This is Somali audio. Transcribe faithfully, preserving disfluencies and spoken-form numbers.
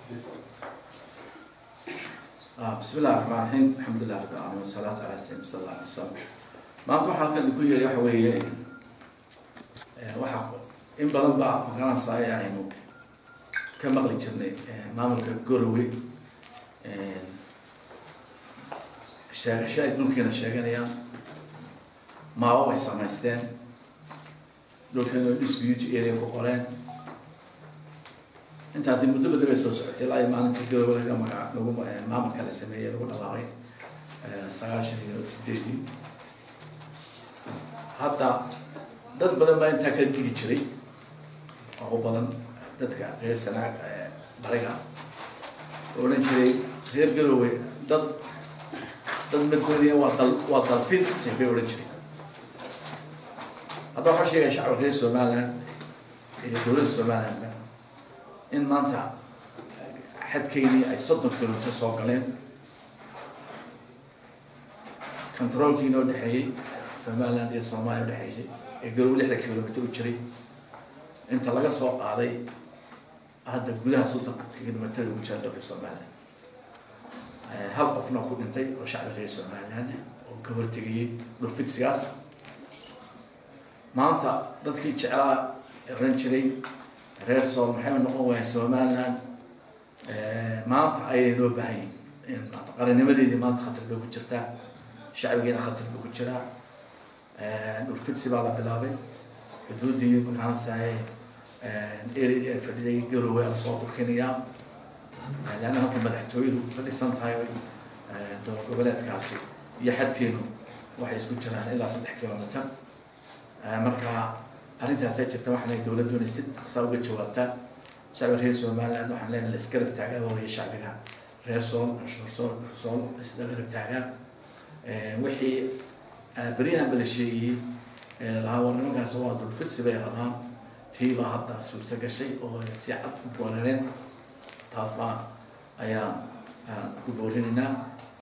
آه بسم الله الرحمن الرحيم الحمد لله رب العالمين والصلاة على سيدنا صلى الله عليه وسلم. ما أنتم حالك اللي كل يوم حويه وحق إن بدل بعض مكان صايع إنه كم مغلي جرني ما ملك جروي الشيء الشيء ممكن الشيء يعني ما هو يسمى لو كانوا dispute area كقران أنت هذه مدة بدل بس وسعت لا يمان تقدر ولا كم لو ما ما كان السمية لو نلاقي سعاشر يوسدي حتى dad badan baa inta ka digi jiray oo badan dadka reer sanaag bariga oo la jiray reer Garowe dad dad midkoodii waa dal waa dalfid sibay oo la jiray hada waxa sheegay shacabka reer Soomaaliland iyo dowladda Soomaaliland in maanta xadkeeni ay soddon kiiloomitir soo galeen controlkii noo dhaxeeyay Soomaaliland iyo Soomaaliya dhaxeeyay Garowe lixdan kiiloomitir u jiray inta laga soo qaaday hadda gudaha soddon kiiloomitir u jiray dalka Soomaaliya hal qofna ku dhintay oo shacabka reer Soomaaliland oo ka hortagay dhulfidsigaas maanta dadkii jeclaa ran jiray reer Sool maxay noqon waayeen Soomaaliland maanta ayay loo baahan yihiin maanta qarannimadeedii maanta khatar bay ku jirtaa shacabkeena khatar bay ku jiraa والفتسي بعض بلابي حدودي مكان ساي إيري فدي جروا على صوت الكنيا لأنهم في مدحتويل فدي سنت هاي دور قبلات كاسي يحد كيلو واحد يسكت شران إلا صدح كيلومتر مركا أنت هسيت تروحنا الدولة دون ست أقصى وجه وقتها شعب الرئيس ومال لأنه حنا السكر بتاعها وهي شعبها رئيسون رئيسون رئيسون السكر بتاعها وحي بريها بالشيء الهواء نمكن سواء الفتس بيرنا تيلا حتى سورة كشيء أو سيعة بورين تصبح أيام كبوريننا